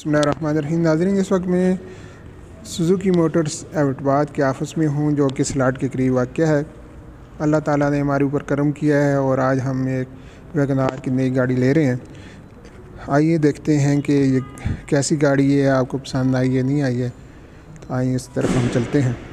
बिस्मिल्लाहिर्रहमानिर्रहीम। नाज़रीन, इस वक्त मैं सुजुकी मोटर्स एबटाबाद के ऑफ़िस में हूँ, जो कि स्लाट के करीब वाक़या है। अल्लाह ताला ने हमारे ऊपर करम किया है और आज हम एक वैगनआर की नई गाड़ी ले रहे हैं। आइए देखते हैं कि ये कैसी गाड़ी है, आपको पसंद आई है नहीं आई है। तो आइए इस तरफ हम चलते हैं।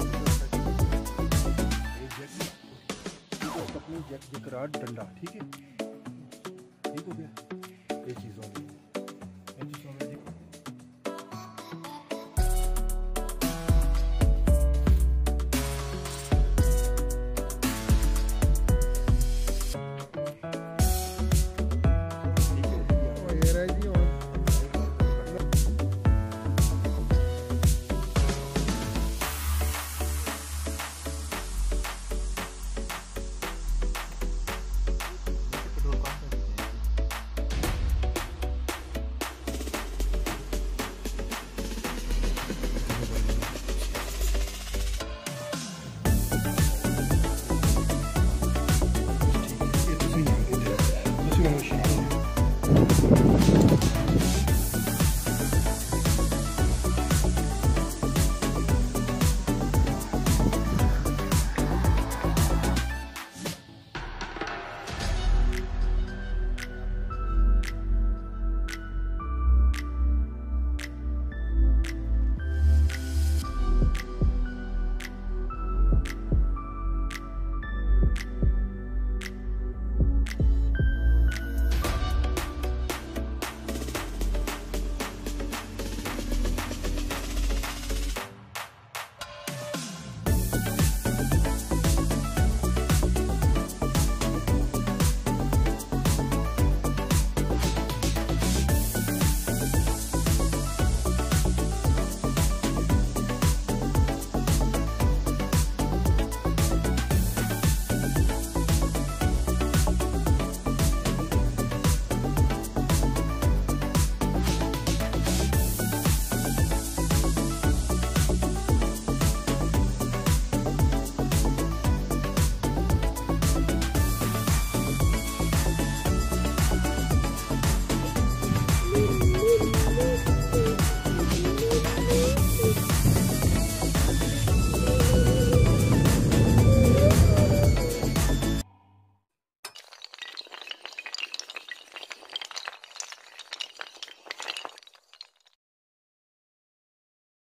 डंडा ठीक है।